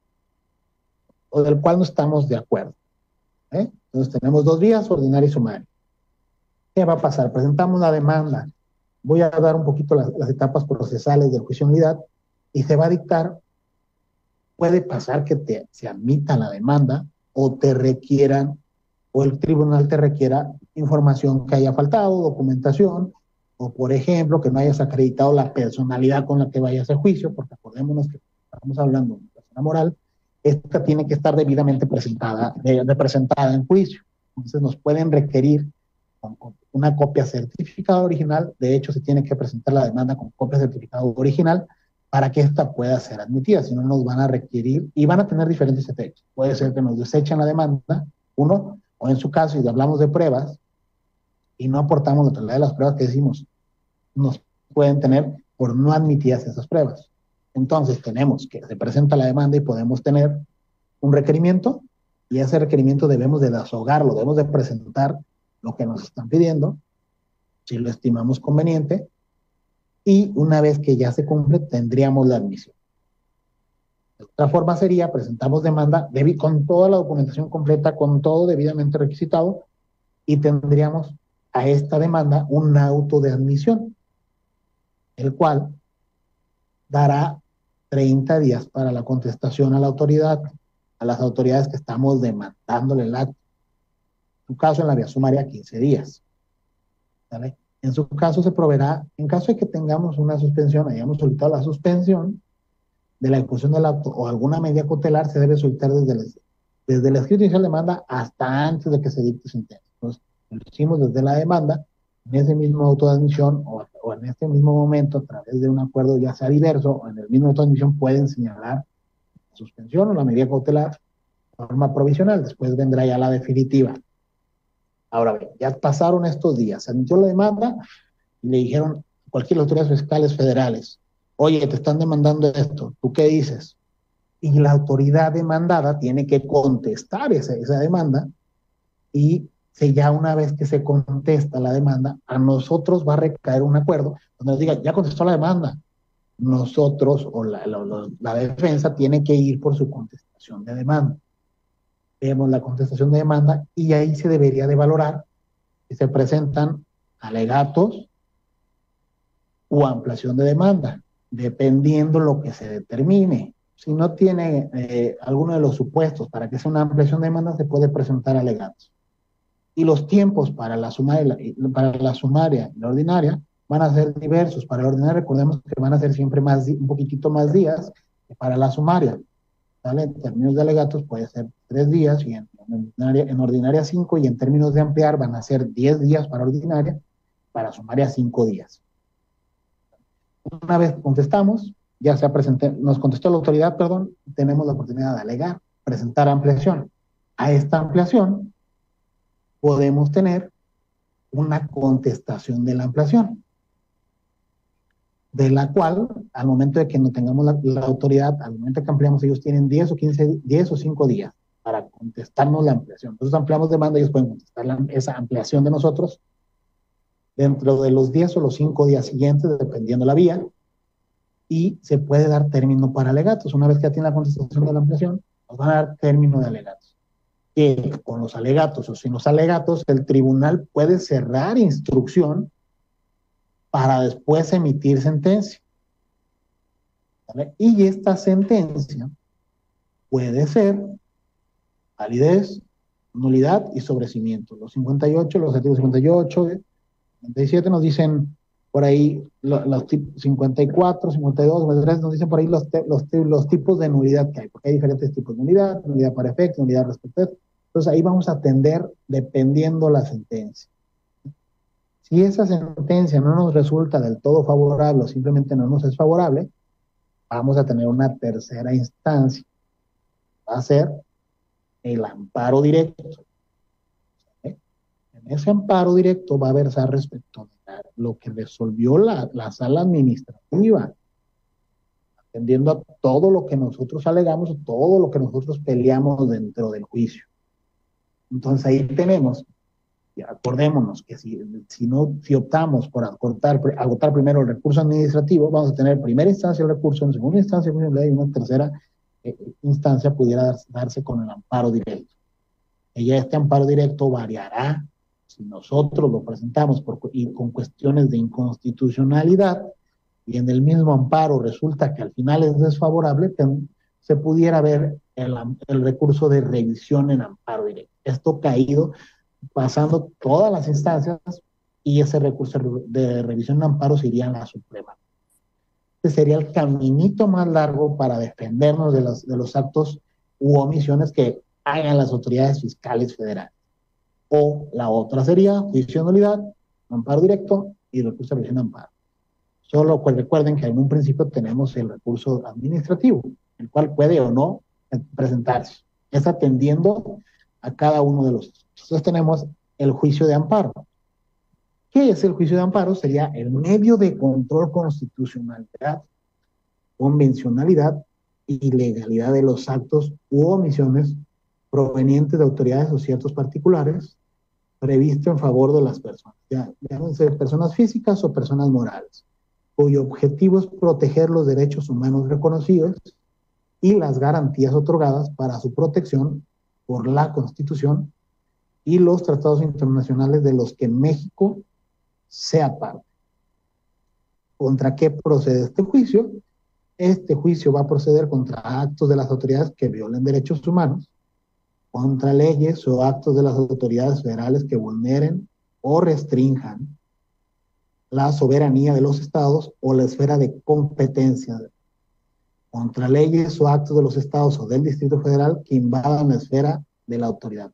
Speaker 1: o del cual no estamos de acuerdo. Entonces tenemos dos vías, ordinaria y sumaria. ¿Qué va a pasar? Presentamos la demanda. Voy a dar un poquito las etapas procesales del juicio de nulidad, y se va a dictar. Puede pasar que se admita la demanda, o te requieran, o el tribunal te requiera información que haya faltado, documentación, o por ejemplo, que no hayas acreditado la personalidad con la que vayas a juicio, porque acordémonos que estamos hablando de una persona moral, esta tiene que estar debidamente presentada en juicio. Entonces nos pueden requerir con una copia certificada original. De hecho, se tiene que presentar la demanda con copia certificada original para que esta pueda ser admitida, si no nos van a requerir y van a tener diferentes efectos. Puede ser que nos desechen la demanda, uno, o en su caso, si hablamos de pruebas y no aportamos la totalidad de las pruebas que decimos, nos pueden tener por no admitidas esas pruebas. Entonces tenemos que se presenta la demanda y podemos tener un requerimiento, y ese requerimiento debemos de desahogarlo, debemos de presentar lo que nos están pidiendo, si lo estimamos conveniente, y una vez que ya se cumple, tendríamos la admisión. De otra forma sería, presentamos demanda con toda la documentación completa, con todo debidamente requisitado, y tendríamos a esta demanda un auto de admisión, el cual dará 30 días para la contestación a la autoridad, a las autoridades que estamos demandándole el acto. En su caso, en la vía sumaria, 15 días. ¿Vale? En su caso se proveerá, en caso de que tengamos una suspensión, hayamos solicitado la suspensión de la ejecución del acto o alguna medida cautelar, se debe solicitar desde el escrito inicial de demanda hasta antes de que se dicte sentencia. Entonces, lo hicimos desde la demanda, en ese mismo auto de admisión o en este mismo momento, a través de un acuerdo ya sea diverso, o en el mismo auto de admisión pueden señalar la suspensión o la medida cautelar de forma provisional. Después vendrá ya la definitiva. Ahora bien, ya pasaron estos días, se admitió la demanda y le dijeron a cualquier autoridades fiscales federales, oye, te están demandando esto, ¿tú qué dices? Y la autoridad demandada tiene que contestar esa demanda y ya una vez que se contesta la demanda, a nosotros va a recaer un acuerdo donde nos diga, ya contestó la demanda, nosotros o la defensa tiene que ir por su contestación de demanda. Vemos la contestación de demanda y ahí se debería de valorar si se presentan alegatos o ampliación de demanda, dependiendo lo que se determine. Si no tiene alguno de los supuestos para que sea una ampliación de demanda, se puede presentar alegatos. Y los tiempos para la sumaria y la ordinaria van a ser diversos. Para la ordinaria, recordemos que van a ser siempre un poquitito más días que para la sumaria. ¿Vale? En términos de alegatos puede ser 3 días, y en ordinaria 5, y en términos de ampliar van a ser 10 días para ordinaria, para sumaria 5 días. Una vez contestamos, ya sea nos contestó la autoridad, perdón, tenemos la oportunidad de alegar, presentar ampliación. A esta ampliación podemos tener una contestación de la ampliación, de la cual, al momento de que no tengamos la autoridad, al momento que ampliamos, ellos tienen 10 o 5 días para contestarnos la ampliación. Entonces ampliamos demanda, ellos pueden contestar esa ampliación de nosotros dentro de los 10 o los 5 días siguientes, dependiendo la vía, y se puede dar término para alegatos. Una vez que ya tiene la contestación de la ampliación, nos van a dar término de alegatos. Que con los alegatos o sin los alegatos, el tribunal puede cerrar instrucción para después emitir sentencia. ¿Vale? Y esta sentencia puede ser validez, nulidad y sobrecimiento. Los 58, los artículos 58, 57 nos dicen por ahí, los 54, 52, 53 nos dicen por ahí los tipos de nulidad que hay, porque hay diferentes tipos de nulidad, nulidad para efecto, nulidad respecto a esto. Entonces ahí vamos a atender dependiendo la sentencia. Si esa sentencia no nos resulta del todo favorable o simplemente no nos es favorable, vamos a tener una tercera instancia. Va a ser el amparo directo. ¿Sí? En ese amparo directo va a versar respecto a lo que resolvió la sala administrativa, atendiendo a todo lo que nosotros alegamos, todo lo que nosotros peleamos dentro del juicio. Entonces ahí tenemos, y acordémonos que si optamos por agotar primero el recurso administrativo, vamos a tener primera instancia el recurso, en segunda instancia y una tercera instancia pudiera darse con el amparo directo. Y ya este amparo directo variará si nosotros lo presentamos y con cuestiones de inconstitucionalidad, y en el mismo amparo resulta que al final es desfavorable, se pudiera ver el recurso de revisión en amparo directo. Esto caído, pasando todas las instancias, y ese recurso de revisión en amparo se iría a la Suprema. Este sería el caminito más largo para defendernos de los actos u omisiones que hagan las autoridades fiscales federales. O la otra sería juicio de nulidad, amparo directo y recurso de revisión en amparo. Solo pues recuerden que en un principio tenemos el recurso administrativo, el cual puede o no presentarse. Es atendiendo a cada uno de los hechos. Entonces tenemos el juicio de amparo. ¿Qué es el juicio de amparo? Sería el medio de control constitucionalidad, convencionalidad y legalidad de los actos u omisiones provenientes de autoridades o ciertos particulares previsto en favor de las personas, ya sean personas físicas o personas morales, cuyo objetivo es proteger los derechos humanos reconocidos y las garantías otorgadas para su protección por la Constitución y los tratados internacionales de los que México sea parte. ¿Contra qué procede este juicio? Este juicio va a proceder contra actos de las autoridades que violen derechos humanos, contra leyes o actos de las autoridades federales que vulneren o restrinjan la soberanía de los estados o la esfera de competencia, contra leyes o actos de los estados o del Distrito Federal que invadan la esfera de la autoridad.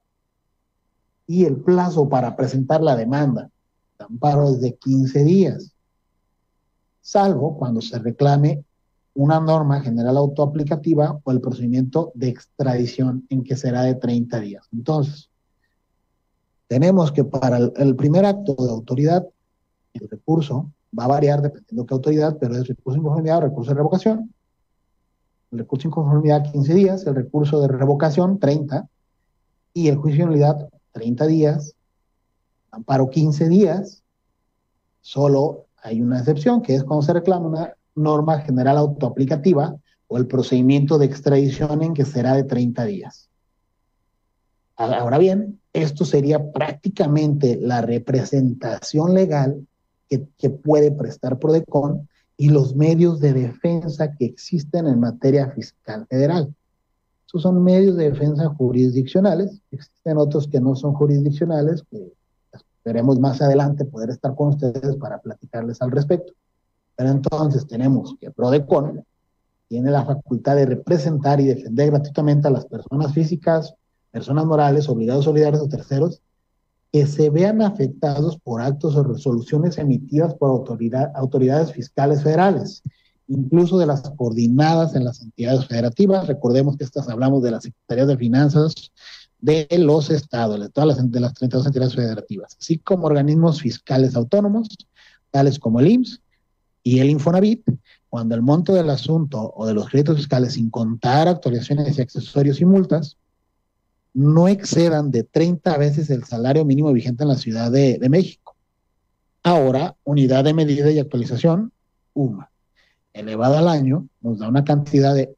Speaker 1: Y el plazo para presentar la demanda de amparo es de 15 días, salvo cuando se reclame una norma general autoaplicativa o el procedimiento de extradición, en que será de 30 días. Entonces, tenemos que para el primer acto de autoridad, el recurso va a variar dependiendo de qué autoridad, pero es recurso de inconformidad o recurso de revocación. El recurso de inconformidad 15 días, el recurso de revocación 30, y el juicio de nulidad 30 días, amparo 15 días, solo hay una excepción, que es cuando se reclama una norma general autoaplicativa o el procedimiento de extradición en que será de 30 días. Ahora bien, esto sería prácticamente la representación legal que puede prestar PRODECON y los medios de defensa que existen en materia fiscal federal. Estos son medios de defensa jurisdiccionales, existen otros que no son jurisdiccionales, que esperemos más adelante poder estar con ustedes para platicarles al respecto. Pero entonces tenemos que PRODECON tiene la facultad de representar y defender gratuitamente a las personas físicas, personas morales, obligados solidarios o terceros que se vean afectados por actos o resoluciones emitidas por autoridades fiscales federales, incluso de las coordinadas en las entidades federativas. Recordemos que hablamos de las secretarías de finanzas de los estados, de todas de las 32 entidades federativas, así como organismos fiscales autónomos, tales como el IMSS y el Infonavit, cuando el monto del asunto o de los créditos fiscales, sin contar actualizaciones y accesorios y multas, no excedan de 30 veces el salario mínimo vigente en la Ciudad de México. Ahora, unidad de medida y actualización, UMA, elevada al año, nos da una cantidad de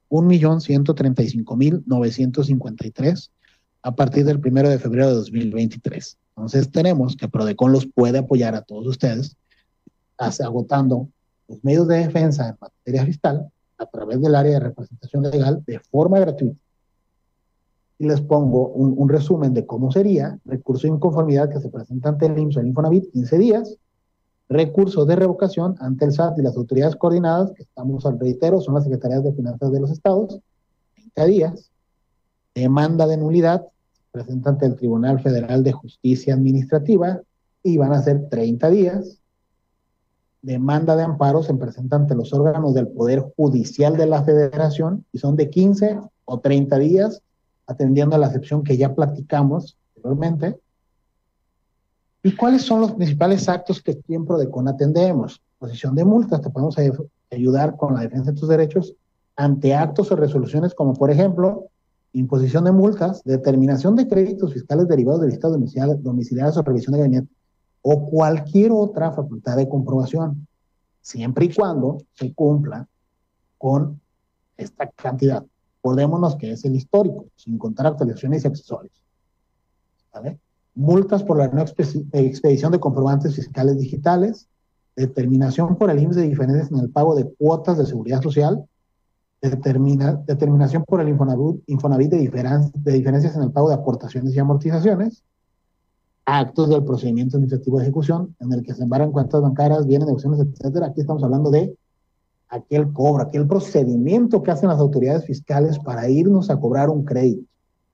Speaker 1: 1.135.953 a partir del 1 de febrero de 2023. Entonces tenemos que PRODECON los puede apoyar a todos ustedes, agotando los medios de defensa en materia fiscal a través del área de representación legal de forma gratuita. Y les pongo un resumen de cómo sería: recurso de inconformidad que se presenta ante el IMSS o el Infonavit, 15 días, recurso de revocación ante el SAT y las autoridades coordinadas, que estamos al reitero, son las secretarías de finanzas de los estados, 30 días, demanda de nulidad, se presenta ante el Tribunal Federal de Justicia Administrativa y van a ser 30 días, demanda de amparo se presenta ante los órganos del Poder Judicial de la Federación y son de 15 o 30 días, atendiendo a la excepción que ya platicamos anteriormente. ¿Y cuáles son los principales actos que aquí en PRODECON atendemos? Posición de multas, te podemos ayudar con la defensa de tus derechos ante actos o resoluciones como, por ejemplo, imposición de multas, determinación de créditos fiscales derivados de visitas domiciliarias o revisión de gabinete, o cualquier otra facultad de comprobación, siempre y cuando se cumpla con esta cantidad. Acordémonos que es el histórico, sin contar actualizaciones y accesorios. ¿Vale? Multas por la no expedición de comprobantes fiscales digitales, determinación por el IMSS de diferencias en el pago de cuotas de seguridad social, determinación por el Infonavit de diferencias en el pago de aportaciones y amortizaciones, actos del procedimiento administrativo de ejecución, en el que se embargan cuentas bancarias, bienes, deducciones, etcétera. Aquí estamos hablando de aquel cobro, aquel procedimiento que hacen las autoridades fiscales para irnos a cobrar un crédito.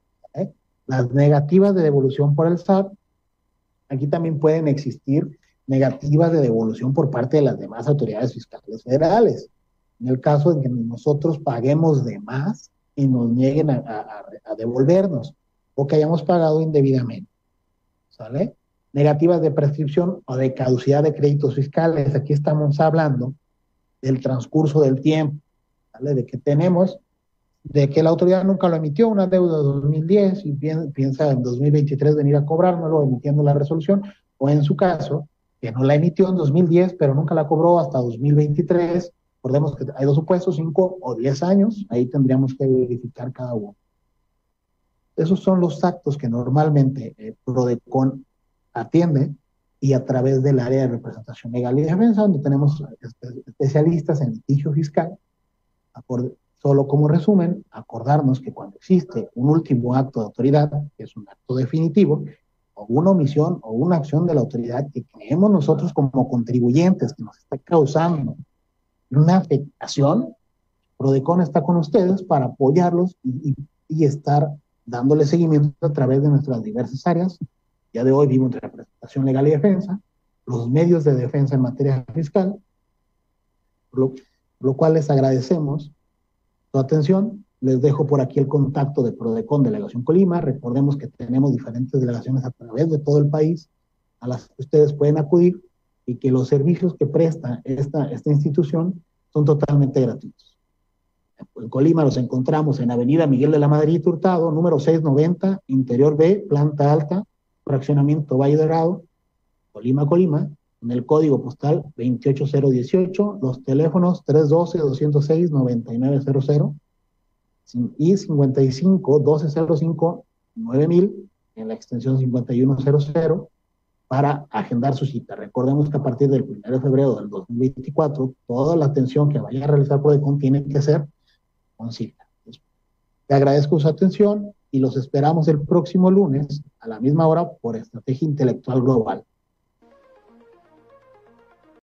Speaker 1: Las negativas de devolución por el SAT, aquí también pueden existir negativas de devolución por parte de las demás autoridades fiscales federales. En el caso de que nosotros paguemos de más y nos nieguen a devolvernos, o que hayamos pagado indebidamente. ¿Sale? Negativas de prescripción o de caducidad de créditos fiscales. Aquí estamos hablando del transcurso del tiempo, ¿vale? De que la autoridad nunca lo emitió, una deuda de 2010, y piensa en 2023 venir a cobrármelo emitiendo la resolución, o en su caso, que no la emitió en 2010, pero nunca la cobró hasta 2023. Recordemos que hay dos supuestos, 5 o 10 años, ahí tendríamos que verificar cada uno. Esos son los actos que normalmente PRODECON atiende, y a través del área de representación legal y defensa, donde tenemos especialistas en litigio fiscal. Solo como resumen, acordarnos que cuando existe un último acto de autoridad, que es un acto definitivo, o una omisión o una acción de la autoridad que creemos nosotros como contribuyentes que nos está causando una afectación, PRODECON está con ustedes para apoyarlos y estar dándole seguimiento a través de nuestras diversas áreas. Ya de hoy vimos representación legal y defensa, los medios de defensa en materia fiscal, lo cual les agradecemos su atención. Les dejo por aquí el contacto de PRODECON Delegación Colima. Recordemos que tenemos diferentes delegaciones a través de todo el país a las que ustedes pueden acudir, y que los servicios que presta esta institución son totalmente gratuitos. En Colima los encontramos en Avenida Miguel de la Madrid Hurtado, número 690, Interior B, planta alta, fraccionamiento Valle Dorado, Colima, Colima, en el código postal 28018, los teléfonos 312-206-9900 y 55-1205-9000 en la extensión 5100 para agendar su cita. Recordemos que a partir del 1 de febrero del 2024, toda la atención que vaya a realizar Prodecon tiene que ser con cita. Te agradezco su atención y los esperamos el próximo lunes a la misma hora por Estrategia Intelectual Global.